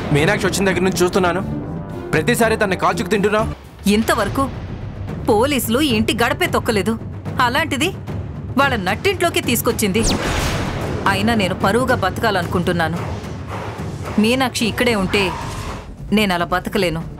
మీనాక్షి వచ్చిన దగ్గర నుంచి చూస్తున్నాను, ప్రతిసారి తన కాల్చుకు తింటున్నావు. ఇంతవరకు పోలీసులు ఇంటి గడపే తొక్కలేదు, అలాంటిది వాళ్ళ నట్టింట్లోకి తీసుకొచ్చింది. అయినా నేను పరువుగా బతకాలనుకుంటున్నాను. మీనాక్షి ఇక్కడే ఉంటే నేను అలా బతకలేను.